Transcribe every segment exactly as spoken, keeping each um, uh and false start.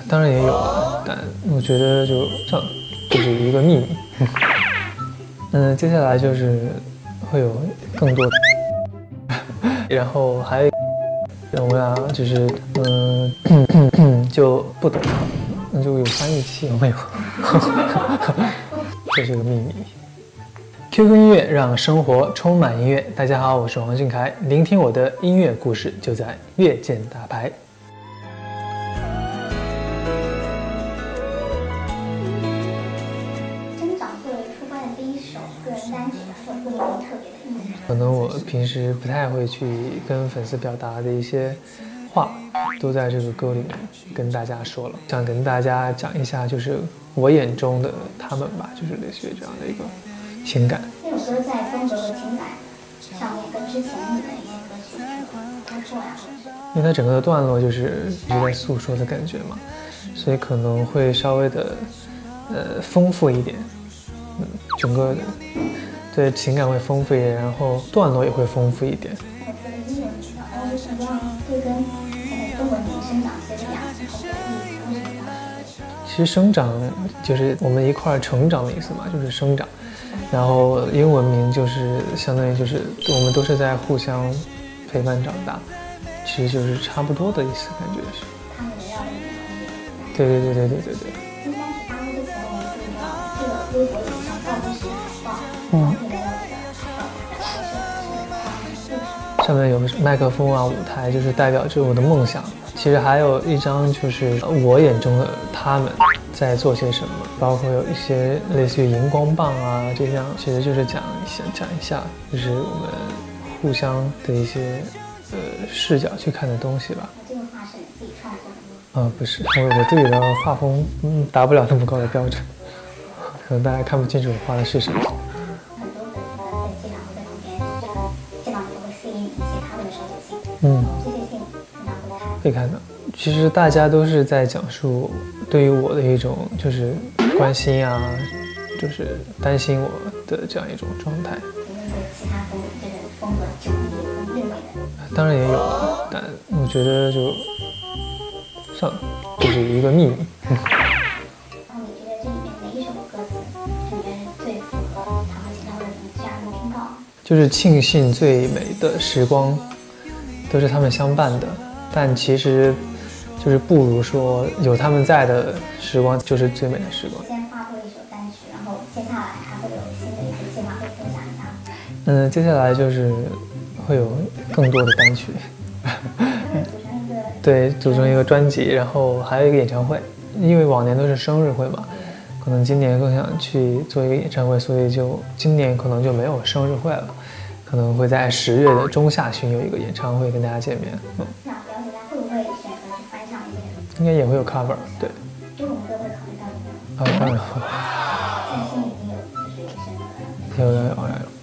当然也有了，但我觉得就这就是一个秘密。嗯，接下来就是会有更多的，然后还有我们俩就是嗯就不懂，那就有翻译器有没有？这是个秘密。Q Q 音乐让生活充满音乐。大家好，我是王俊凯，聆听我的音乐故事，就在乐见大牌。 生长作为出发的第一首个人单曲，有没有特别的意义？ 可能我平时不太会去跟粉丝表达的一些话，都在这个歌里面跟大家说了。想跟大家讲一下，就是我眼中的他们吧，就是类似于这样的一个情感。 这首歌在风格和情感上面跟之前你的一些歌曲突破呀， 因为它整个的段落就是一直在诉说的感觉嘛，所以可能会稍微的呃丰富一点，嗯，整个的对情感会丰富一点，然后段落也会丰富一点。 我觉得英文比较，然后为什么这跟现在中文名生长其实两个不同的意思？为什么当时？ 其实生长就是我们一块儿成长的意思嘛，就是生长。然后英文名就是相当于就是我们都是在互相陪伴长大，其实就是差不多的意思，感觉是。 他们围绕着你的对对对对对对对。 应该是发布之前我们注意到这个微博以上到底是海报， 嗯， 那个要这个海报是是上面有麦克风啊，舞台就是代表着我的梦想。其实还有一张就是我眼中的他们在做些什么，包括有一些类似于荧光棒啊这样，其实就是讲一下讲一下，就是我们互相的一些呃视角去看的东西吧。 这个画是你自己创作的吗？ 啊，不是，我我自己的画风嗯达不了那么高的标准，可能大家看不清楚我画的是什么。 很多粉丝在机场会在旁边，就是见到你都会吸引你一些他们的手写信， 嗯， 这些信平常会看。 可以看到，其实大家都是在讲述对于我的一种就是关心啊，就是担心我的这样一种状态。 有没有其他跟这个风格迥异跟另类的？ 当然也有了，但我觉得就算了，就是一个秘密。 然后你觉得这里面哪一首歌词你觉得最符合他们其他的这样的忠告？ 就是庆幸最美的时光都是他们相伴的，但其实就是不如说有他们在的时光就是最美的时光。 先发布了一首单曲，然后接下来还会有新的一些计划会分享一下。 嗯，接下来就是会有更多的单曲。对，组成一个专辑，然后还有一个演唱会。因为往年都是生日会嘛，可能今年更想去做一个演唱会，所以就今年可能就没有生日会了，可能会在十月的中下旬有一个演唱会跟大家见面。嗯， 那了解一下会不会选择去翻唱一些？ 应该也会有 cover。对， 中文歌会考虑到里面吗？ 啊，当然会。 现在心里已经有就是一个选择了。 有有有有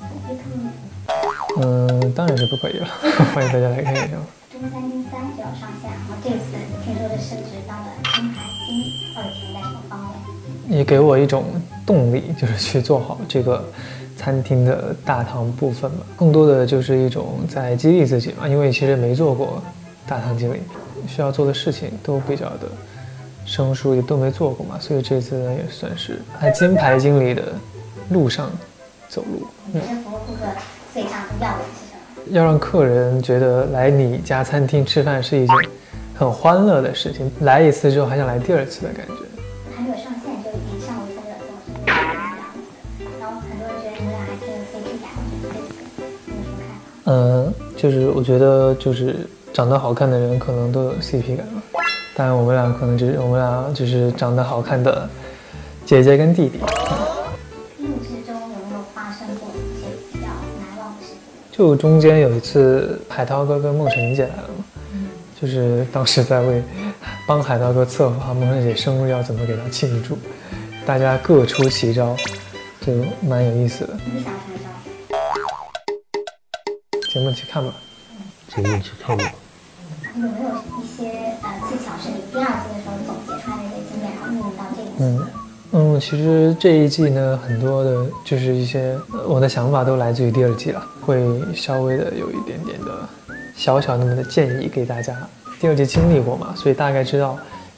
有。嗯，当然是不可以了。欢迎大家来看演唱会。 中三金三就要上线，然后这次听说是升职当了金牌经理，到底体现在什么方面？ 也给我一种动力，就是去做好这个餐厅的大堂部分嘛。更多的就是一种在激励自己嘛，因为其实没做过大堂经理，需要做的事情都比较的生疏，也都没做过嘛，所以这次呢也算是在金牌经理的路上走路。 你觉得服务顾客最大的要点是什么？ 要让客人觉得来你家餐厅吃饭是一件很欢乐的事情，来一次之后还想来第二次的感觉。 还没有上线就已经上了一份热搜，是这样子。然后很多人觉得你们俩还挺有 C P 感，对此你有什么看法？ 嗯，就是我觉得就是长得好看的人可能都有 C P 感嘛，当然我们俩可能就是我们俩就是长得好看的姐姐跟弟弟。 录制中有没有发生过一些比较难忘的事情？ 就中间有一次海涛哥跟孟晨姐来了嘛，就是当时在为帮海涛哥策划孟晨姐生日要怎么给他庆祝，大家各出奇招，就蛮有意思的。 你想什么招？ 节目去看吧。 节目去看吧。 有没有一些呃技巧是你第二季的时候总结出来的一些经验，然后运用到这一季？ 嗯嗯，其实这一季呢，很多的就是一些、呃、我的想法都来自于第二季了，会稍微的有一点点的小小那么的建议给大家。第二季经历过嘛，所以大概知道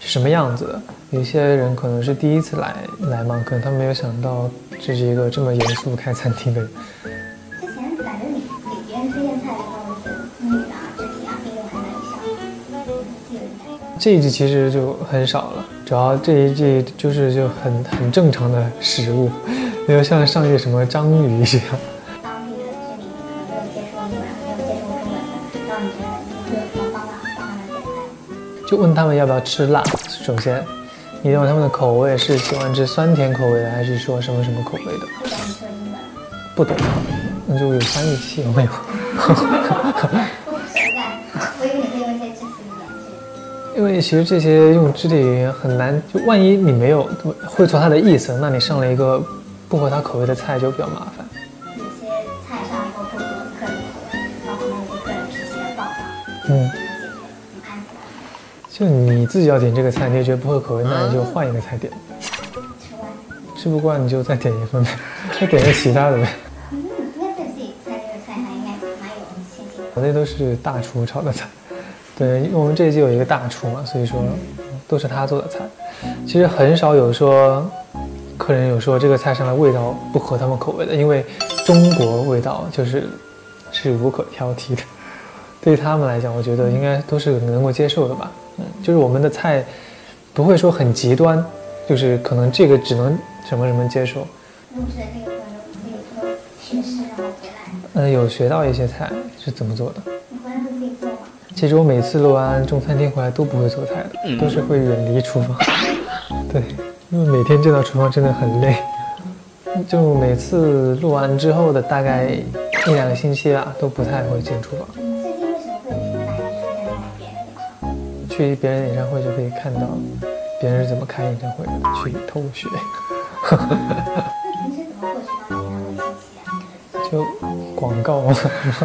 什么样子的。有些人可能是第一次来来嘛，可能他没有想到这是一个这么严肃开餐厅的人。 之前感觉你给别人推荐菜的时候，我觉得女的啊、肢体啊、并用还蛮有效的，记得应该。 这一季其实就很少了，主要这一季就是就很很正常的食物，没有像上一季什么章鱼这样。 当地的居民可能没有接触英文，没有接触中文的，让你觉得你会有什么方法帮他们点菜？ 就问他们要不要吃辣。首先，你认为他们的口味是喜欢吃酸甜口味的，还是说什么什么口味的？ 不懂你说英文， 不懂，那就有翻译器有没有？ 不实在，我以为你会用一些肢体语言去。 因为其实这些用肢体语言很难，就万一你没有会错他的意思，那你上了一个不合他口味的菜就比较麻烦。 有些菜上来以后不合客人口味，然后可能有些客人脾气比较暴躁， 嗯， 怎么解决？怎么安抚他？ 就你自己要点这个菜，你也觉得不合口味，那你就换一个菜点。 吃完， 吃不惯你就再点一份呗，再点个其他的呗。 嗯，应该对自己餐厅的菜还应该蛮有信心的。 那都是大厨炒的菜。对，因为我们这一季有一个大厨嘛，所以说都是他做的菜。其实很少有说客人有说这个菜上的味道不合他们口味的，因为中国味道就是是无可挑剔的。对于他们来讲，我觉得应该都是能够接受的吧。嗯，就是我们的菜不会说很极端，就是可能这个只能什么什么接受。 入职的那个朋友自己做学师，然后回来， 嗯，有学到一些菜是怎么做的。 你回来会自己做吗？ 其实我每次录完中餐厅回来都不会做菜的，都是会远离厨房。对，因为每天进到厨房真的很累。就每次录完之后的大概一两个星期吧，都不太会进厨房。 你最近为什么会频繁地出现在别人的脸上？ 去别人演唱会就可以看到别人是怎么开演唱会的，去偷学。 那平时怎么获取到演唱会信息啊？ 就广告嘛。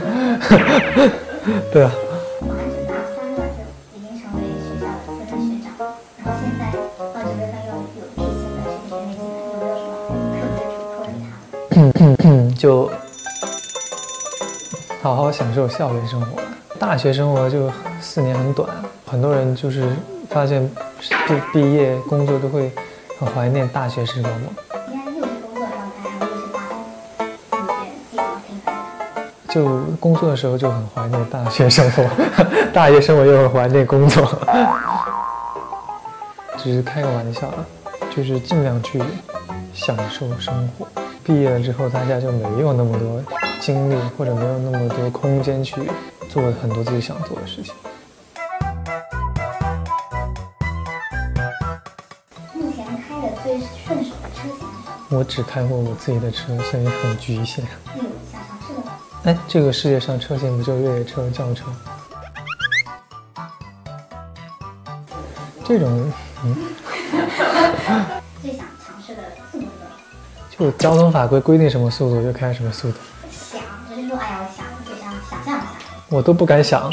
对啊。 马上是大三了，就已经成为学校的资深学长，然后现在到这边又有异性的学弟学妹进来，有没有什么特别处脱离他们？ 就好好享受校园生活。大学生活就四年很短，很多人就是发现毕毕业工作都会很怀念大学时光嘛。 应该又是工作状态，然后又是大学，你觉得自己怎么平衡的？ 就工作的时候就很怀念大学生活，大学生活又很怀念工作。只是开个玩笑了，就是尽量去享受生活。毕业了之后，大家就没有那么多精力，或者没有那么多空间去做很多自己想做的事情。 目前开的最顺手的车型是什么？ 我只开过我自己的车，所以很局限。 那有想尝试的吗？ 哎，这个世界上车型不就越野车、轿车？这种，嗯， 最想尝试的速度是多少？ 就交通法规规定什么速度就开什么速度， 想，只是说，哎呀，我想，就这样想象一下。 我都不敢想，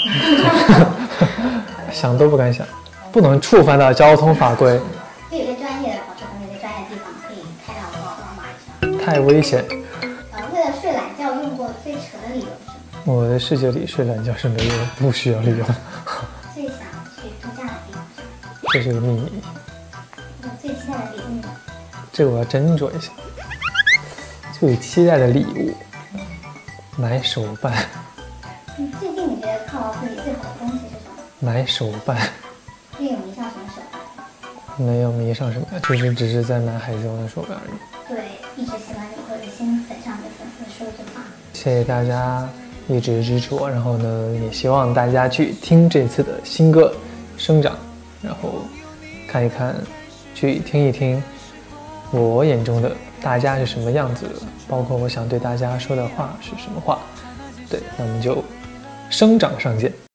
想都不敢想，不能触犯到交通法规， 就有些专业的跑车，可能有些专业的地方可以开到高高马以上。 太危险。 呃，为了睡懒觉用过最扯的理由是什么？ 我的世界里睡懒觉是没有不需要理由， 最想去度假的地方是哪？ 这是个秘密， 有最期待的礼物呢？ 这个我要斟酌一下。最期待的礼物，买手办， 你最近你觉得犒劳自己最好的东西是什么？ 买手办。 最近有迷上什么手办？ 没有迷上什么，就是只是在买海贼王的手办而已。 对，一直喜欢你或者新粉上的粉丝说一句话。 谢谢大家一直支持我，然后呢，也希望大家去听这次的新歌《生长》，然后看一看，去听一听我眼中的大家是什么样子的，包括我想对大家说的话是什么话。对，那我们就生长上见。